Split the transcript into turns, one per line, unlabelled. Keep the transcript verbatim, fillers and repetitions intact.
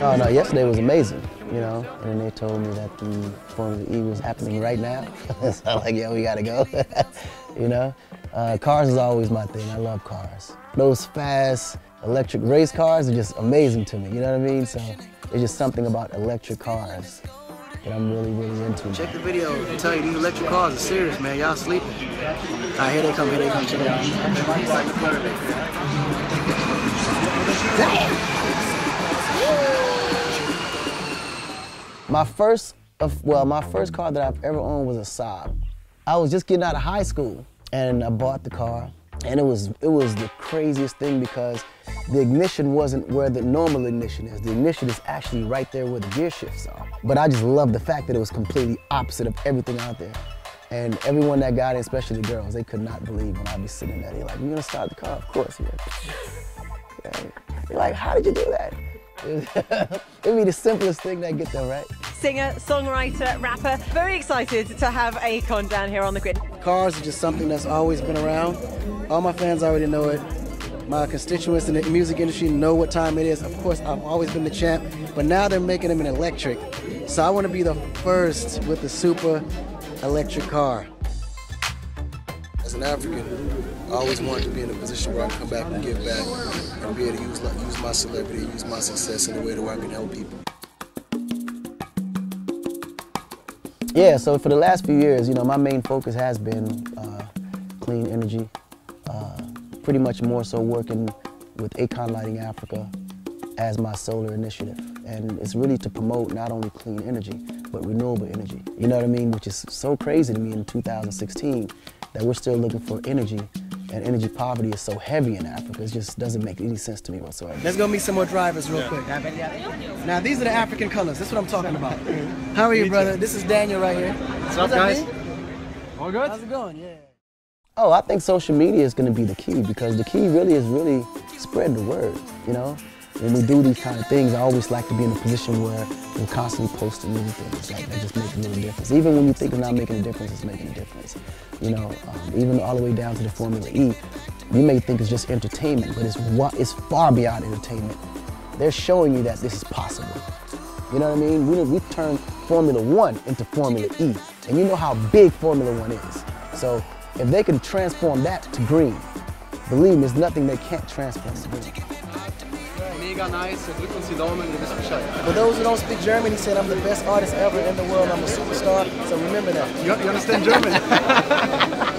Oh no, yesterday was amazing, you know, and then they told me that the Formula E was happening right now. So I'm like, yeah, we gotta go, you know. Uh, cars is always my thing, I love cars. Those fast electric race cars are just amazing to me, you know what I mean? So there's just something about electric cars that I'm really, really into. Check the video and tell you these electric cars are serious, man. Y'all sleeping. All right, here they come, here they come, check it out. My first, well, my first car that I've ever owned was a Saab. I was just getting out of high school and I bought the car, and it was, it was the craziest thing because the ignition wasn't where the normal ignition is. The ignition is actually right there where the gear shifts are. But I just loved the fact that it was completely opposite of everything out there. And everyone that got it, especially the girls, they could not believe when I'd be sitting there. They're like, "You gonna start the car?" Of course, yeah. Yeah. They're like, "How did you do that?" It'd be the simplest thing that get them right.
Singer, songwriter, rapper. Very excited to have Akon down here on the grid.
Cars are just something that's always been around. All my fans already know it. My constituents in the music industry know what time it is. Of course, I've always been the champ, but now they're making them an electric. So I want to be the first with the super electric car. As an African, I always wanted to be in a position where I can come back and give back and be able to use, use my celebrity, use my success in a way where I can help people. Yeah, so for the last few years, you know, my main focus has been uh, clean energy. Uh, pretty much more so working with Akon Lighting Africa as my solar initiative. And it's really to promote not only clean energy, but renewable energy. You know what I mean? Which is so crazy to me in two thousand sixteen that we're still looking for energy, and energy poverty is so heavy in Africa. It just doesn't make any sense to me whatsoever. Let's go meet some more drivers real quick. Now these are the African colors. This is what I'm talking about. How are you, brother? This is Daniel right here.
What's up, guys? All good?
How's it going? Yeah. Oh, I think social media is going to be the key, because the key really is really spread the word, you know? When we do these kind of things, I always like to be in a position where we're constantly posting new things, like that just make a little difference. Even when you think it's not making a difference, it's making a difference. You know, um, even all the way down to the Formula E, you may think it's just entertainment, but it's, it's far beyond entertainment. They're showing you that this is possible. You know what I mean? We, we've turned Formula One into Formula E, and you know how big Formula One is. So if they can transform that to green, believe me, there's nothing they can't transform to green.
Mega nice, drück uns die Daumen, ihr wisst Bescheid.
For those who don't speak German, he said I'm the best artist ever in the world, I'm a superstar, so remember that.
You, you understand German?